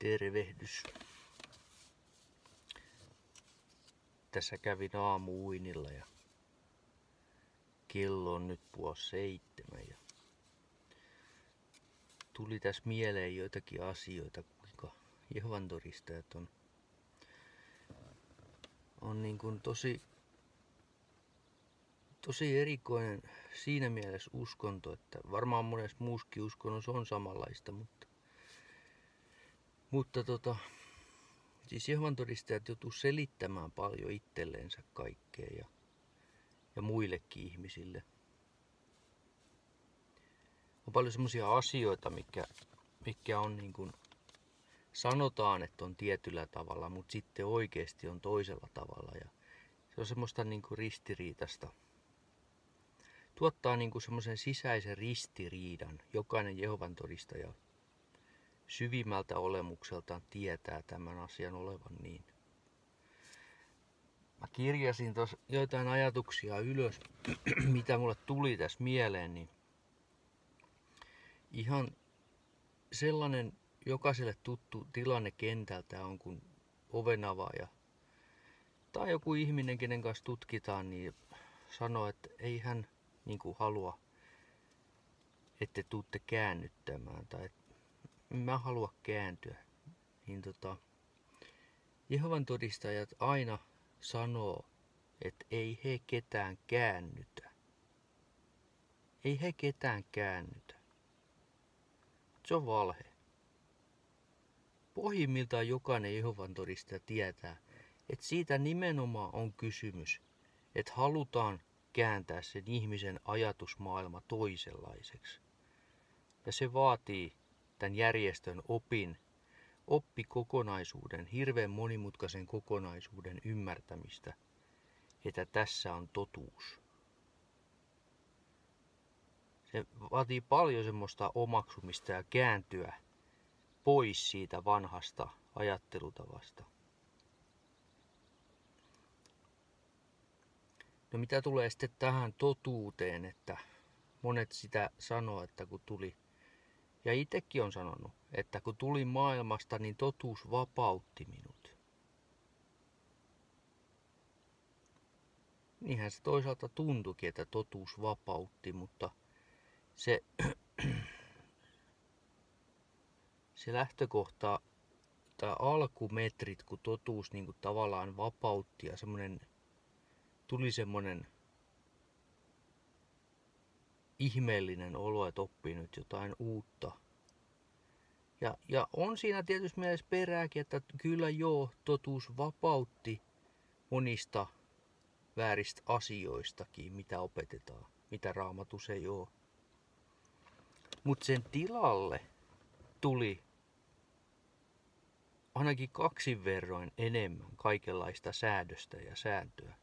Tervehdys. Tässä kävin aamu-uinilla ja kello on nyt 6:30 ja tuli tässä mieleen joitakin asioita, kuinka Jehovan todistajat on niin kuin tosi erikoinen siinä mielessä uskonto, että varmaan monessa muuskin uskonnossa on samanlaista, mutta siis Jehovan todistajat joutuu selittämään paljon itselleensä kaikkea ja muillekin ihmisille. On paljon semmoisia asioita, mitkä on niin kuin sanotaan, että on tietyllä tavalla, mutta sitten oikeasti on toisella tavalla. Ja se on semmoista niin kuin ristiriitasta. Tuottaa niin kuin semmoisen sisäisen ristiriidan. Jokainen Jehovan todistaja syvimmältä olemukseltaan tietää tämän asian olevan niin. Mä kirjasin tuossa joitain ajatuksia ylös, mitä mulle tuli tässä mieleen, niin ihan sellainen jokaiselle tuttu tilanne kentältä on, kun ovenavaaja tai joku ihminen, kenen kanssa tutkitaan, niin sanoo, että ei hän niin kuin halua, että tuutte käännyttämään tai mä halua kääntyä. Niin Jehovan todistajat aina sanoo, että ei he ketään käännytä. Ei he ketään käännytä. Se on valhe. Pohjimmiltaan jokainen Jehovan todistaja tietää, että siitä nimenomaan on kysymys, että halutaan kääntää sen ihmisen ajatusmaailma toisenlaiseksi. Ja se vaatii tämän järjestön oppikokonaisuuden, hirveän monimutkaisen kokonaisuuden ymmärtämistä, että tässä on totuus. Se vaatii paljon semmoista omaksumista ja kääntyä pois siitä vanhasta ajattelutavasta. No mitä tulee sitten tähän totuuteen, että monet sitä sanoo, että kun tuli, ja itsekin on sanonut, että kun tuli maailmasta, niin totuus vapautti minut. Niinhän se toisaalta tuntuikin, että totuus vapautti, mutta se lähtökohta tai alkumetrit, kun totuus niin kuin tavallaan vapautti ja tuli semmoinen ihmeellinen olo, että oppii nyt jotain uutta. Ja on siinä tietysti mielessä perääkin, että kyllä joo, totuus vapautti monista vääristä asioistakin, mitä opetetaan, mitä Raamatussa ei ole. Mutta sen tilalle tuli ainakin 2 verroin enemmän kaikenlaista säädöstä ja sääntöä.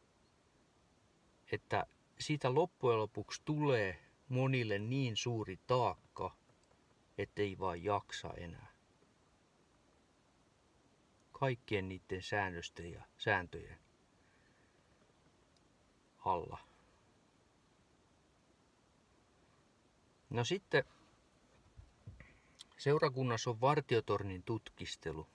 Että siitä loppujen lopuksi tulee monille niin suuri taakka, ettei vaan jaksa enää. Kaikkien niiden säännösten ja sääntöjen alla. No sitten seurakunnassa on vartiotornin tutkistelu.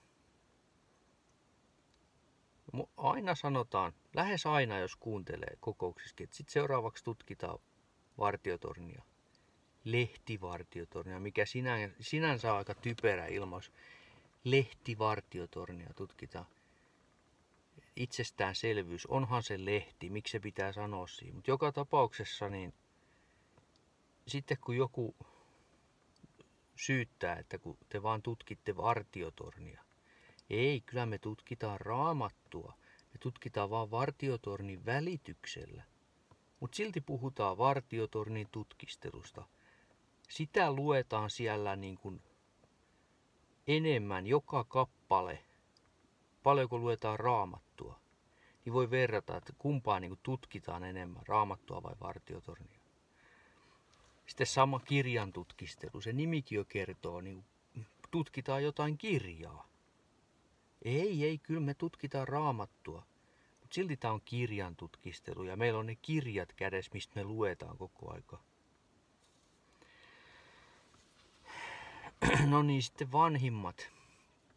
Aina sanotaan, lähes aina jos kuuntelee kokouksissakin, että sitten seuraavaksi tutkitaan vartiotornia. Lehtivartiotornia, mikä sinänsä on aika typerä ilmaus. Lehtivartiotornia tutkitaan. Itsestäänselvyys, onhan se lehti, miksi se pitää sanoa siinä. Mutta joka tapauksessa niin sitten kun joku syyttää, että kun te vaan tutkitte vartiotornia. Ei, kyllä me tutkitaan Raamattua. Me tutkitaan vaan vartiotornin välityksellä. Mutta silti puhutaan vartiotornin tutkistelusta. Sitä luetaan siellä niin kuin enemmän joka kappale. Paljonko luetaan Raamattua. Niin voi verrata, että kumpaa niin kuin tutkitaan enemmän, Raamattua vai vartiotornia. Sitten sama kirjan tutkistelu. Se nimikin jo kertoo, niin tutkitaan jotain kirjaa. Ei, kyllä me tutkitaan Raamattua. Mutta silti tämä on kirjan tutkistelu ja meillä on ne kirjat kädessä, mistä me luetaan koko aika. No niin, sitten vanhimmat.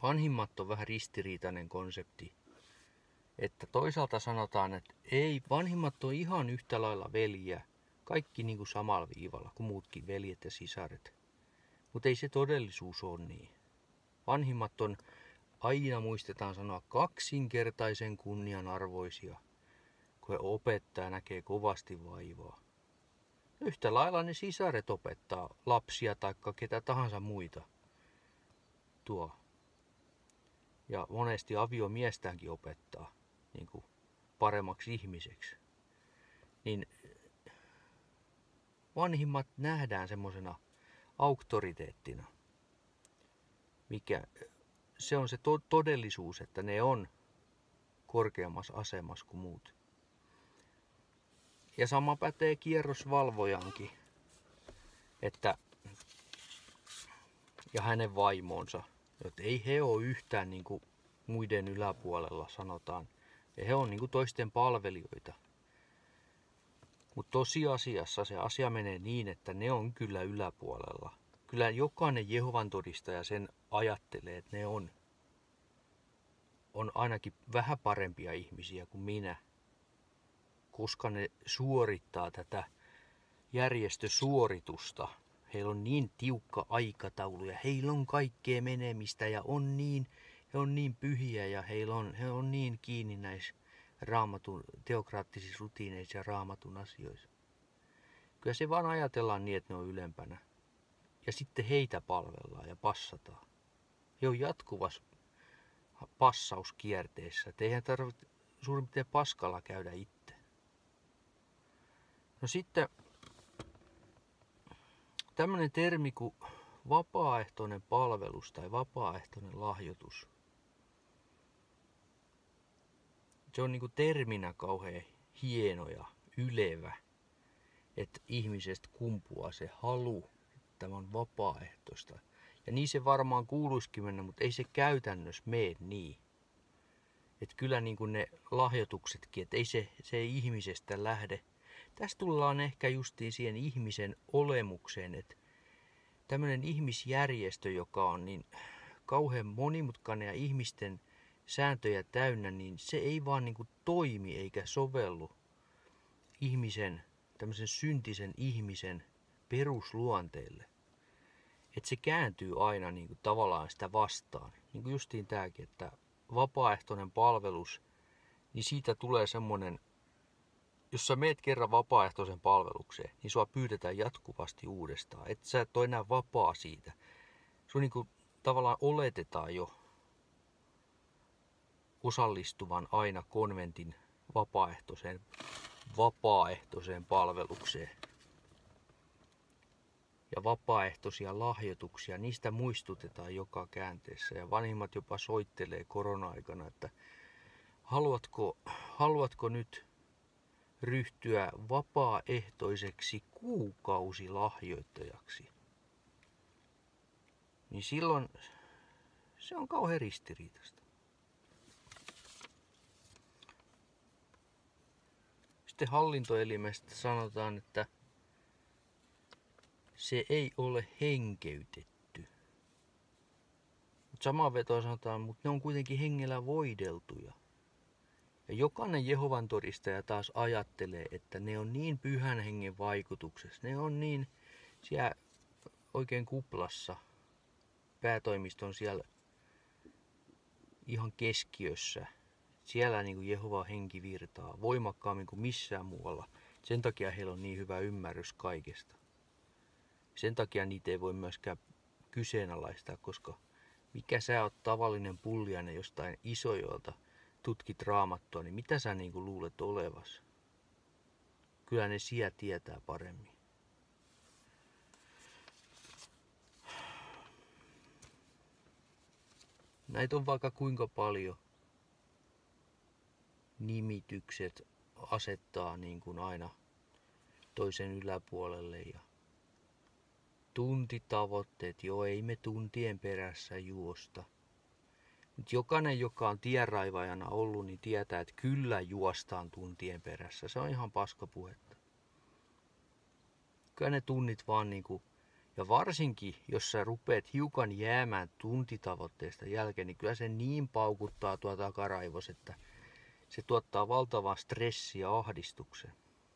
vanhimmat on vähän ristiriitainen konsepti. Että toisaalta sanotaan, että ei, vanhimmat on ihan yhtä lailla veljiä, kaikki niin kuin samalla viivalla kuin muutkin veljet ja sisaret. Mutta ei se todellisuus ole niin. Vanhimmat on, aina muistetaan sanoa, kaksinkertaisen kunnianarvoisia, kun he opettaa ja näkee kovasti vaivaa. Yhtä lailla ne sisaret opettaa lapsia tai ketä tahansa muita. Tuo. Ja monesti aviomiestäänkin opettaa niin kuin paremmaksi ihmiseksi. Niin vanhimmat nähdään semmosena auktoriteettina. Mikä se on se todellisuus, että ne on korkeammassa asemassa kuin muut. Ja sama pätee kierrosvalvojankin, että ja hänen vaimonsa, että ei he ole yhtään niin kuin muiden yläpuolella sanotaan. Ja he on niin kuin toisten palvelijoita. Mutta tosiasiassa se asia menee niin, että ne on kyllä yläpuolella. Kyllä jokainen Jehovan todistaja sen ajattelee, että ne on ainakin vähän parempia ihmisiä kuin minä. Koska ne suorittaa tätä järjestösuoritusta. Heillä on niin tiukka aikataulu ja heillä on kaikkea menemistä ja he on niin pyhiä ja he on niin kiinni näissä raamatun, teokraattisissa rutiineissa ja raamatun asioissa. Kyllä se vaan ajatellaan niin, että ne on ylempänä. Ja sitten heitä palvellaan ja passataan. He on jatkuvassa passauskierteessä. Et eihän tarvitse suurin piirtein paskalla käydä itse. No sitten tämmöinen termi kuin vapaaehtoinen palvelus tai vapaaehtoinen lahjoitus. Se on niinku terminä kauhean hieno ja ylevä, että ihmisestä kumpuaa se halu, että tämä on vapaaehtoista. Ja niin se varmaan kuuluisikin mennä, mutta ei se käytännössä mene niin. Että kyllä niin kuin ne lahjoituksetkin, että ei se ihmisestä lähde. Tässä tullaan ehkä justiin siihen ihmisen olemukseen, että tämmöinen ihmisjärjestö, joka on niin kauhean monimutkainen ja ihmisten sääntöjä täynnä, niin se ei vaan niin kuin toimi eikä sovellu ihmisen, tämmöisen syntisen ihmisen perusluonteelle. Että se kääntyy aina niin kuin tavallaan sitä vastaan. Niin kuin justiin tämäkin, että vapaaehtoinen palvelus, niin siitä tulee semmoinen, jos sä meet kerran vapaaehtoisen palvelukseen, niin sua pyydetään jatkuvasti uudestaan. Että sä et ole enää vapaa siitä. Sun niin kuin tavallaan oletetaan jo osallistuvan aina konventin vapaaehtoiseen palvelukseen. Ja vapaaehtoisia lahjoituksia, niistä muistutetaan joka käänteessä. Ja vanhimmat jopa soittelee korona-aikana, että haluatko nyt ryhtyä vapaaehtoiseksi kuukausilahjoittajaksi? Niin silloin se on kauhean ristiriitaista. Sitten hallintoelimestä sanotaan, että se ei ole henkeytetty. Mutta samaan vetoon sanotaan, mutta ne on kuitenkin hengellä voideltuja. Ja jokainen Jehovan todistaja taas ajattelee, että ne on niin pyhän hengen vaikutuksessa. Ne on niin siellä oikein kuplassa. Päätoimiston siellä ihan keskiössä. Siellä niin kuin Jehovan henki virtaa voimakkaammin kuin missään muualla. Sen takia heillä on niin hyvä ymmärrys kaikesta. Sen takia niitä ei voi myöskään kyseenalaistaa, koska mikä sä oot tavallinen pulliainen jostain Isojoelta, tutkit raamattua, niin mitä sä niin kuin luulet olevas? Kyllä ne siellä tietää paremmin. Näitä on vaikka kuinka paljon. Nimitykset asettaa niin kuin aina toisen yläpuolelle ja tuntitavoitteet, joo ei me tuntien perässä juosta. Mutta jokainen, joka on tienraivajana ollut, niin tietää, että kyllä juostaan tuntien perässä. Se on ihan paskapuhetta. Kyllä ne tunnit vaan niin kuin Ja varsinkin, jos sä rupeat hiukan jäämään tuntitavoitteesta jälkeen, niin kyllä se niin paukuttaa tuo takaraivos, että se tuottaa valtavaa stressiä ja ahdistuksen.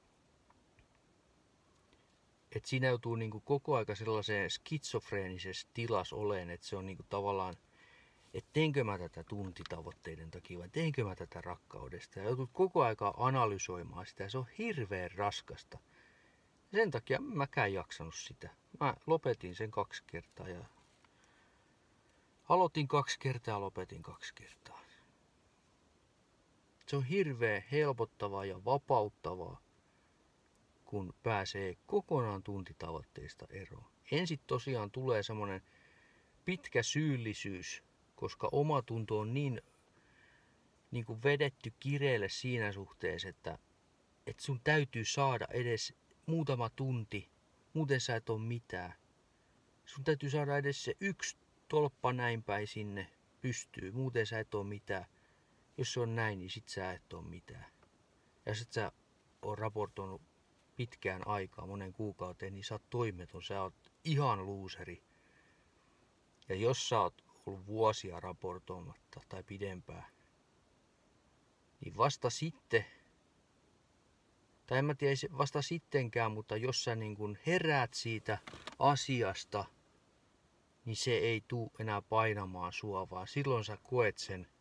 Että siinä joutuu niinku koko aika sellaiseen skitsofreenisessa tilassa oleen, että se on niinku tavallaan, että teenkö mä tätä tuntitavoitteiden takia vai teenkö mä tätä rakkaudesta. Ja joutuu koko aika analysoimaan sitä ja se on hirveän raskasta. Ja sen takia mäkään jaksanut sitä. Mä lopetin sen 2 kertaa ja aloitin 2 kertaa ja lopetin 2 kertaa. Se on hirveän helpottavaa ja vapauttavaa, kun pääsee kokonaan tuntitavoitteista eroon. Ensin tosiaan tulee semmonen pitkä syyllisyys, koska omatunto on niin kuin vedetty kireelle siinä suhteessa, että sun täytyy saada edes muutama tunti, muuten sä et oo mitään. Sun täytyy saada edes se 1 tolppa näin päin sinne pystyy, muuten sä et oo mitään. Jos se on näin, niin sit sä et oo mitään. Ja jos et sä oo raportoinut pitkään aikaa, monen kuukauteen, niin sä oot toimeton, sä oot ihan luuseri. Ja jos sä oot ollut vuosia raportoimatta tai pidempään, niin vasta sitten, tai en mä tiedä vasta sittenkään, mutta jos sä niin kun heräät siitä asiasta, niin se ei tuu enää painamaan sua, vaan silloin sä koet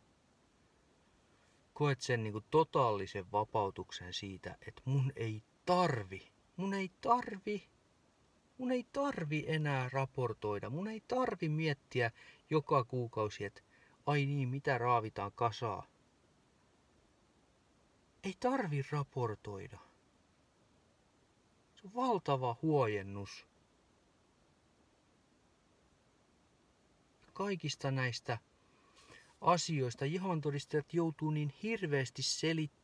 sen niin kuin totaalisen vapautuksen siitä, että mun ei tarvi enää raportoida, mun ei tarvi miettiä joka kuukausi, että ai niin, mitä raavitaan kasaa. Ei tarvi raportoida. Se on valtava huojennus. Kaikista näistä asioista Jehovan todistajat joutuu niin hirveästi selittelemään